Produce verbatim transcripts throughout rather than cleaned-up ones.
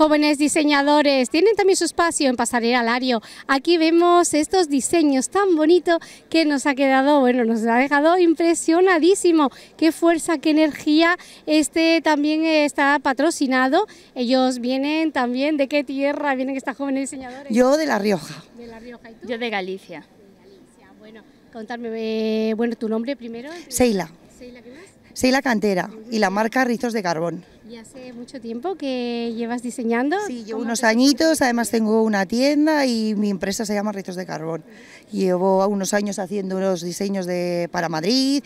jóvenes diseñadores tienen también su espacio en Pasarela Lario. Aquí vemos estos diseños tan bonitos que nos ha quedado, bueno, nos ha dejado impresionadísimo. Qué fuerza, qué energía. Este también está patrocinado. Ellos vienen también, ¿de qué tierra vienen estos jóvenes diseñadores? Yo de La Rioja. De La Rioja. ¿Y tú? Yo de Galicia. De Galicia. Bueno, contarme, eh, bueno, tu nombre primero. Seila. Seila, ¿qué más? Seila Cantera y la marca Rizos de Carbón. ¿Y hace mucho tiempo que llevas diseñando? Sí, llevo ¿Cómo unos te- añitos, además tengo una tienda y mi empresa se llama Rizos de Carbón. Llevo unos años haciendo unos diseños de, para Madrid,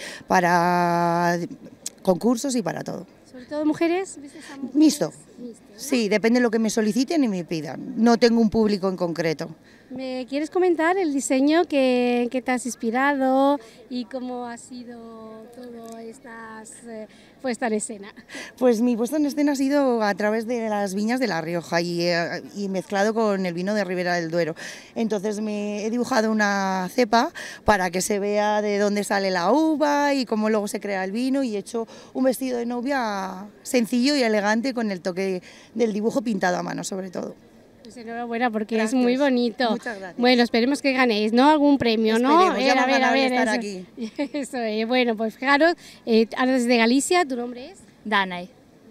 para concursos y para todo. Sobre todo mujeres. ¿Vistes a mujeres? Mixto. Mixto, ¿no? Sí, depende de lo que me soliciten y me pidan. No tengo un público en concreto. ¿Me quieres comentar el diseño que, que te has inspirado y cómo ha sido todo estas eh, puesta en escena? Pues mi puesta en escena ha sido a través de las viñas de La Rioja y, eh, y mezclado con el vino de Ribera del Duero. Entonces me he dibujado una cepa para que se vea de dónde sale la uva y cómo luego se crea el vino, y he hecho un vestido de novia sencillo y elegante con el toque del dibujo pintado a mano sobre todo. Pues enhorabuena porque Gracias. es muy bonito. Muchas gracias. Bueno, esperemos que ganéis, ¿no? Algún premio, ¿no? Esperemos, ya hemos ganado el estar eso. aquí. Eso es. Bueno, pues fijaros, eh, ahora desde Galicia, ¿tu nombre es? Danay.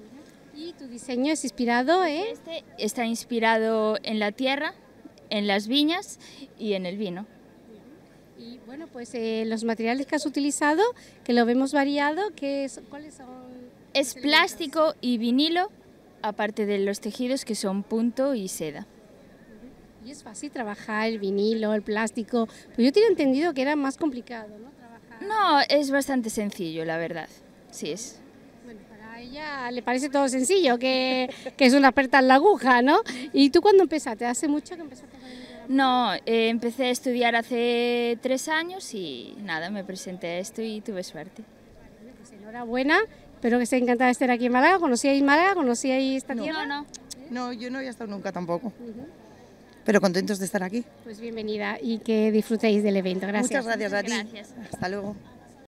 Y tu diseño es inspirado, ¿eh? Este está inspirado en la tierra, en las viñas y en el vino. Y bueno, pues eh, los materiales que has utilizado, que lo vemos variado, ¿qué es, ¿cuáles son? Es plástico y vinilo, aparte de los tejidos que son punto y seda. Y es fácil trabajar el vinilo, el plástico. Pues yo tenía entendido que era más complicado, ¿no? Trabajar. No, es bastante sencillo, la verdad. Sí es. Bueno, para ella le parece todo sencillo, que, que es una experta en la aguja, ¿no? ¿Y tú cuándo empezaste? ¿Hace mucho que empezaste con el mundo de la No, eh, empecé a estudiar hace tres años y nada, me presenté a esto y tuve suerte. moda? Pues enhorabuena. Espero que esté encantada de estar aquí en Málaga. ¿Conocíais Málaga? ¿Conocíais esta tierra? No, no. No, yo no había estado nunca tampoco, pero contentos de estar aquí. Pues bienvenida y que disfrutéis del evento. Gracias. Muchas gracias a ti. Gracias. Hasta luego.